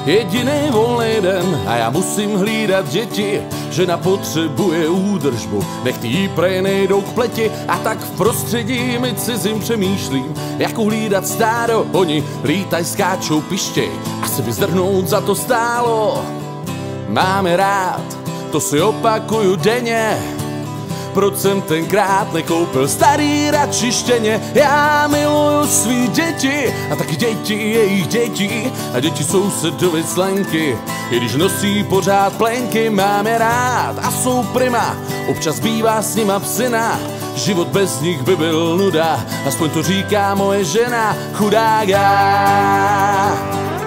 Jediný volný den a já musím hlídat děti. Žena potřebuje údržbu, nechty jí prej nejdou k pleti. A tak v prostředí mi cizím přemýšlím, jak uhlídat stádo. Oni lítaj, skáčou, pištěj, asi by zdrhnout za to stálo. Máme rád, to si opakuju denně. Proč jsem tenkrát nekoupil starý radši štěně? Já miluju svý děti a taky děti jejich dětí a děti sousedovi slenky. I když nosí pořád plenky, máme rád a jsou prima. Občas bývá s nima psina, život bez nich by byl nuda. Aspoň to říká moje žena, chudák já.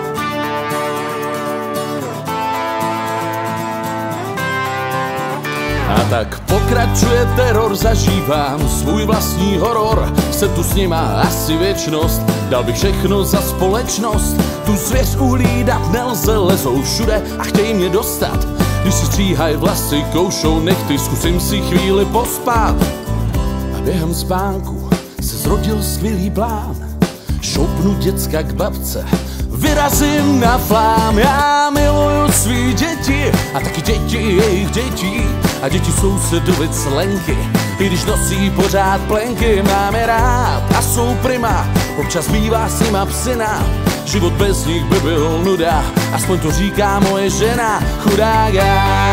A tak pokračuje teror, zažívám svůj vlastní horor. Jsem tu s nima asi věčnost, dal bych všechno za společnost. Tu zvěř uhlídat nelze, lezou všude a chtějí mě dostat. Když si stříhaj vlasy, koušou nechty, zkusím si chvíli pospat. A během spánku se zrodil skvělý plán. Šoupnu děcka k babce, vyrazím na flám. Já miluju svý děti a taky děti jejich dětí a děti sousedovi slenky. I když nosí pořád plenky, máme rád a jsou prima. Občas bývá s nima psina, život bez nich by byl nuda. Aspoň to říká moje žena, chudák já.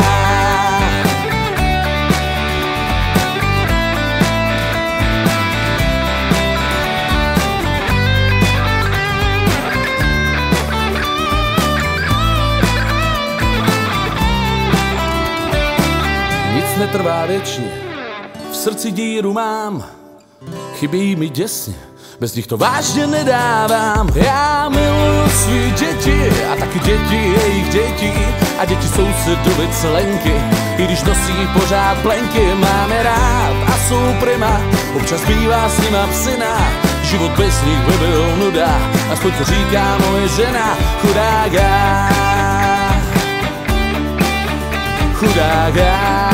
Netrvá věčně, v srdci díru mám, chybí mi děsně, bez nich to vážně nedávám. Já miluju svý děti a taky děti jejich dětí a děti sousedovi slenky. I když nosí pořád plenky, máme rád a jsou prima. Občas bývá s nima psina, život bez nich by byl nuda. Aspoň to říká moje žena, chudák já. Chudák já.